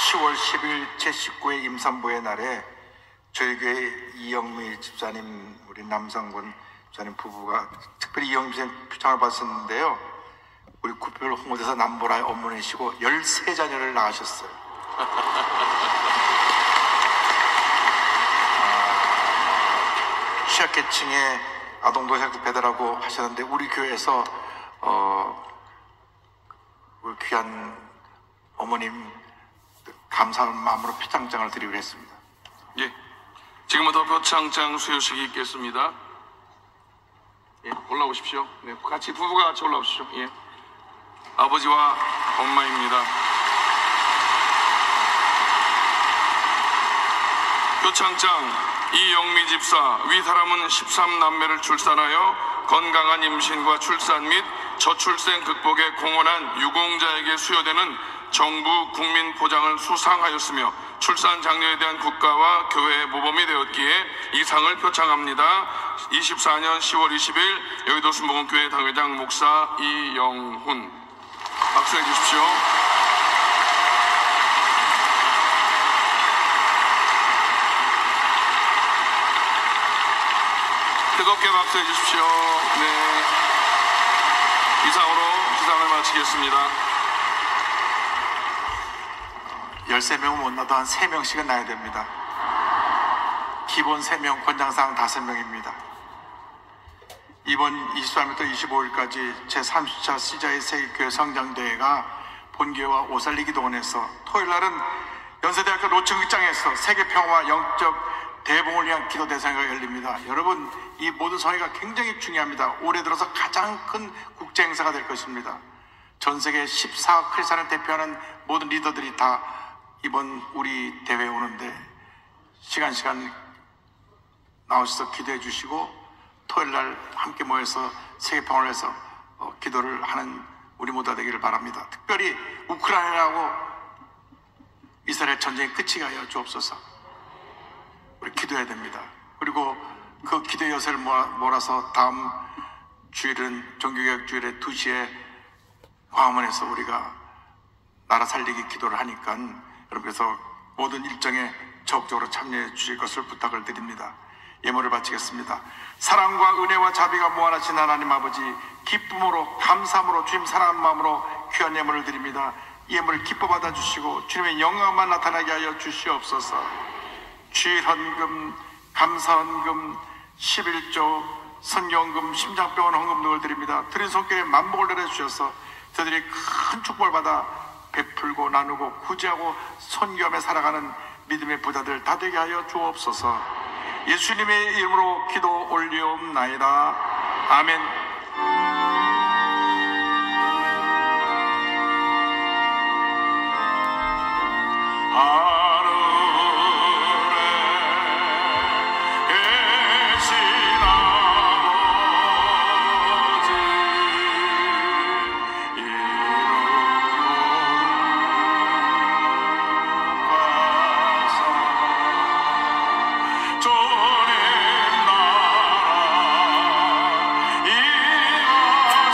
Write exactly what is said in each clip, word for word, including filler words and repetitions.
시월 십일 제십구 회 임산부의 날에 저희 교회 이영미 집사님, 우리 남성군 집사님 부부가 특별히 이영미 집사님 표창을 받았는데요. 우리 구별 홍보대사 남보라의 어머니시고 열세 자녀를 낳으셨어요. 아, 취약계층의 아동도시락 배달하고 하셨는데 우리 교회에서 어, 우리 귀한 어머님 감사한 마음으로 표창장을 드리기로 했습니다. 예, 지금부터 표창장 수여식이 있겠습니다. 예, 올라오십시오. 네, 같이 부부가 같이 올라오십시오. 예, 아버지와 엄마입니다. 표창장 이영미 집사, 위 사람은 십삼 남매를 출산하여 건강한 임신과 출산 및 저출생 극복에 공헌한 유공자에게 수여되는 정부 국민 포장을 수상하였으며 출산 장려에 대한 국가와 교회의 모범이 되었기에 이 상을 표창합니다. 이십사 년 시월 이십일 여의도 순복음교회 당회장 목사 이영훈. 박수해 주십시오. 뜨겁게 박수해 주십시오. 네, 이상으로 시상을 마치겠습니다. 열세 명은 못 나도 한 세 명씩은 나야 됩니다. 기본 세 명, 권장사항 다섯 명입니다. 이번 이십삼 일부터 이십오 일까지 제삼십 차 시자의 세계교회 성장대회가 본교회와 오살리기도원에서 토요일 날은 연세대학교 노천극장에서 세계평화와 영적 대봉을 위한 기도 대상회가 열립니다. 여러분, 이 모든 성회가 굉장히 중요합니다. 올해 들어서 가장 큰 국제 행사가 될 것입니다. 전 세계 십사 크리스찬을 대표하는 모든 리더들이 다 이번 우리 대회에 오는데 시간 시간 나오셔서 기도해 주시고 토요일 날 함께 모여서 세계평화를 위해서 어, 기도를 하는 우리 모두가 되기를 바랍니다. 특별히 우크라이나하고 이스라엘 전쟁이 끝이 가여 주옵소서. 우리 기도해야 됩니다. 그리고 그 기도의 여세를 몰아서 다음 주일은 종교개혁 주일에 두 시에 광화문에서 우리가 나라 살리기 기도를 하니까 여러분께서 모든 일정에 적극적으로 참여해 주실 것을 부탁을 드립니다. 예물을 바치겠습니다. 사랑과 은혜와 자비가 무한하신 하나님 아버지, 기쁨으로 감사함으로 주님 사랑하는 마음으로 귀한 예물을 드립니다. 예물을 기뻐 받아주시고 주님의 영광만 나타나게 하여 주시옵소서. 주일헌금, 감사헌금, 십일조, 선교헌금, 심장병원 헌금 등을 드립니다. 드린 손길에 만복을 내려주셔서 저들이 큰 축복을 받아 베풀고 나누고 구제하고 선교하며 살아가는 믿음의 부자들 다 되게 하여 주옵소서. 예수님의 이름으로 기도 올리옵나이다. 아멘. 주님 나라 이와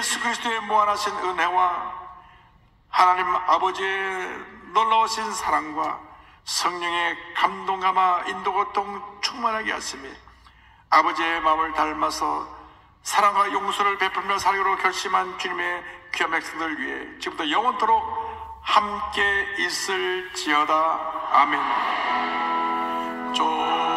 예수 그리스도의 무한하신 은혜와 하나님 아버지의 놀라우신 사랑과 성령의 감동감화 인도고통 충만하게 하시며 아버지의 마음을 닮아서 사랑과 용서를 베풀며 살기로 결심한 주님의 귀한 백성들 위해 지금부터 영원토록 함께 있을지어다. 아멘. 조